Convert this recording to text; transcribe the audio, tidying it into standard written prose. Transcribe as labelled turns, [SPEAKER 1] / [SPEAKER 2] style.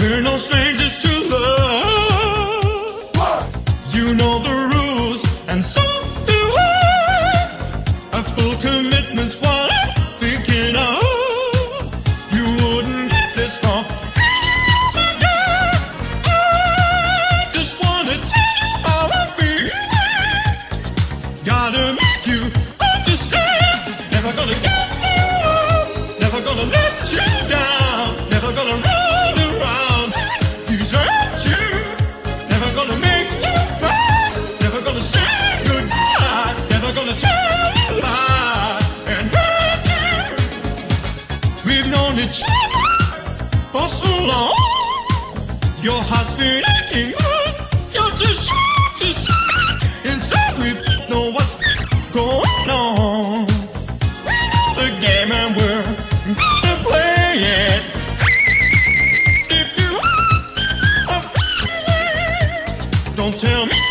[SPEAKER 1] We're no strangers to love. You know the rules, and so do I. A full commitment's what I'm thinking of. You wouldn't get this far. I just wanna tell you how I feel. Gotta make you understand. Never gonna give you up. Never gonna let you down. Never gonna run around. Desert you. Never gonna make you cry. Never gonna say goodbye. Never gonna tell a lie and hurt you. We've known each other for so long. Your heart's been aching. You're too shy to say. Inside we don't know what's going on. We know the game and we're gonna play it. If you ask me, don't tell me